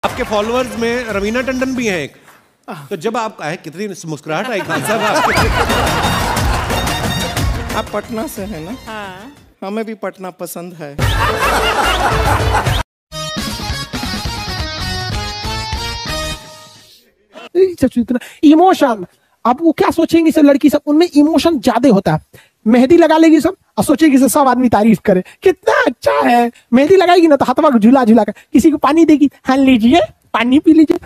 आपके फॉलोअर्स में रवीना टंडन भी हैं एक, तो जब आप आए कितनी मुस्कुराहट आई खान साहब आपके। आप पटना से है ना? हाँ। हमें भी पटना पसंद है। इमोशन, अब वो क्या सोचेंगे सब लड़की सब, उनमें इमोशन ज्यादा होता है। मेहंदी लगा लेगी सब और सोचेगी सब आदमी तारीफ करे कितना अच्छा है। मेहंदी लगाएगी ना तो हाथवा को झूला झूला कर किसी को पानी देगी, हाँ लीजिए पानी पी लीजिए।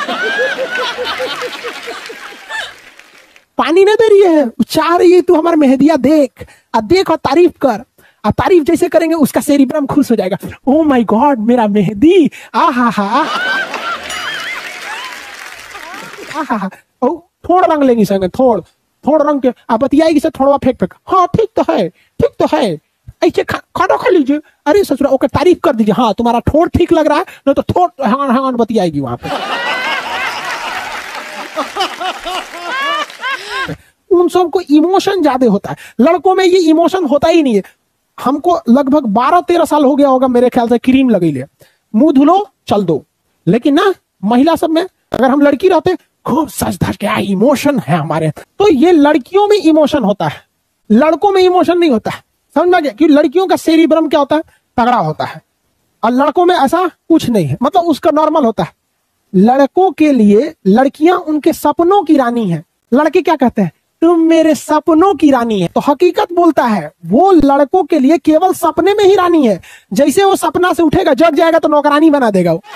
पानी नहीं दे रही है, चाह रही है तू हमारी मेहंदिया देख और देख और तारीफ कर। और तारीफ जैसे करेंगे उसका सेरिब्रम खुश हो जाएगा। ओ माय गॉड मेरा मेहंदी, आ हा हा। थोड़ा रंग लेंगी संगे, थोड़ रंग के आप बतियाएगी से थोड़ा फेंक फेंक, हाँ ठीक तो है, ठीक तो है। ऐसे खाना खा लीजिए, अरे ससुरा ओके तारीफ कर दीजिए, हाँ तुम्हारा ठोड़ ठीक लग रहा है ना, तो ठोड़ हाँ हाँ बतियाएगी वहां पे। उन सबको इमोशन ज्यादा होता है, लड़कों में ये इमोशन होता ही नहीं है। हमको लगभग 12-13 साल हो गया होगा मेरे ख्याल से क्रीम लगी ले, मुंह धुलो चल दो। लेकिन ना महिला सब में अगर हम लड़की रहते खूब सच धज के इमोशन है हमारे, तो ये लड़कियों में इमोशन होता है, लड़कों में इमोशन नहीं होता है। समझ में गया? कि लड़कियों का सेरिब्रम क्या होता है, तगड़ा होता है, और लड़कों में ऐसा कुछ नहीं है, मतलब उसका नॉर्मल होता है। लड़कों के लिए लड़कियां उनके सपनों की रानी है। लड़के क्या कहते हैं, तुम मेरे सपनों की रानी है, तो हकीकत बोलता है वो लड़कों के लिए केवल सपने में ही रानी है। जैसे वो सपना से उठेगा जग जाएगा तो नौकरानी बना देगा वो।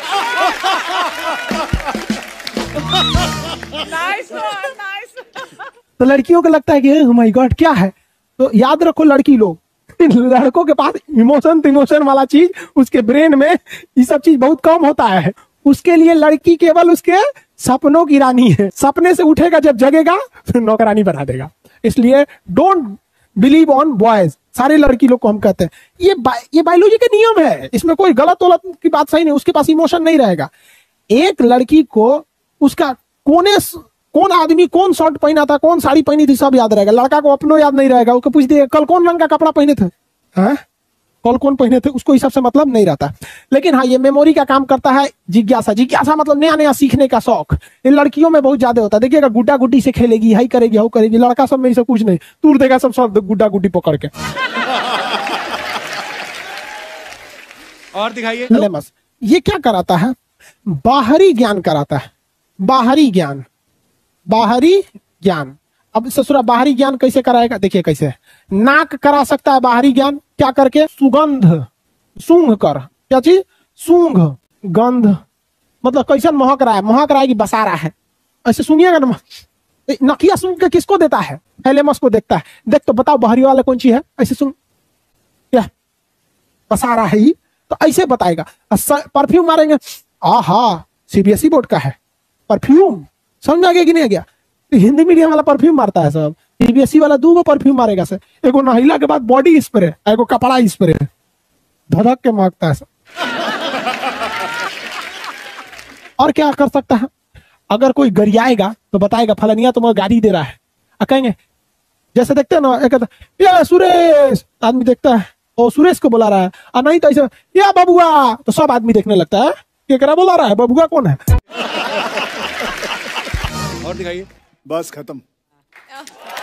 तो लड़कियों को लगता है कि ओह माय गॉड क्या है। तो याद रखो लड़की लोग, लड़कों के पास इमोशन वाला चीज उसके ब्रेन में ये सब चीज बहुत कम होता है। उसके लिए लड़की केवल उसके सपनों की रानी है, सपने से उठेगा जब जगेगा फिर नौकरानी बना देगा। इसलिए डोंट बिलीव ऑन बॉयज, सारे लड़की लोग को हम कहते हैं ये बायोलॉजी के नियम है, इसमें कोई गलत वलत की बात सही नहीं। उसके पास इमोशन नहीं रहेगा। एक लड़की को उसका कौन आदमी कौन शर्ट पहना था, कौन साड़ी पहनी थी सब याद रहेगा। लड़का को अपनों याद नहीं रहेगा, उसको पूछ दिए कल कौन रंग का कपड़ा पहने थे, हाँ कल कौन पहने थे, उसको इस सबसे मतलब नहीं रहता। लेकिन हाँ ये मेमोरी का काम करता है। जिज्ञासा मतलब नया नया सीखने का शौक, इन लड़कियों में बहुत ज्यादा होता है। देखिएगा गुड्डा गुड्डी से खेलेगी, हाई करेगी हाउ करेगी, लड़का सब में इसे कुछ नहीं, तूर देगा सब गुड्डा गुड्डी पकड़ के। और दिखाइए। ये क्या कराता है, बाहरी ज्ञान कराता है। बाहरी ज्ञान। अब ससुरा बाहरी ज्ञान कैसे कराएगा, देखिए कैसे। नाक करा सकता है बाहरी ज्ञान, क्या करके, सुगंध सूंघ कर। क्या चीज, सूंघ गंध, मतलब कैसे महक रहा है, महक रहा है कि बसा रहा है, ऐसे सुनिएगा ना। नकिया सूंघ के किसको देता है, थैलेमस को देखता है, देख तो बताओ बाहरी वाला कौन चीज है, ऐसे सूंघ क्या बसा रहा है, तो ऐसे बताएगा। परफ्यूम मारेंगे, आहा सीबीएसई बोर्ड का है परफ्यूम, समझ आ गया कि नहीं आ गया। हिंदी मीडियम वाला परफ्यूम मारता है सब, सीबीएसई वाला 2 परफ्यूम मारेगा सर। एगो नहिला के बाद बॉडी स्प्रे, एगो कपड़ा स्प्रे, धधक के महकता है सब। और क्या कर सकता है, अगर कोई गरियाएगा तो बताएगा फलानिया तुम्हें गाड़ी दे रहा है, कहेंगे जैसे देखते हैं ना, एक ये सुरेश आदमी देखता है और सुरेश को बुला रहा है, और नहीं तो ऐसे या बबुआ, तो सब आदमी देखने लगता है केकरा बुला रहा है, बबुआ कौन है। और दिखाइए। बस खत्म।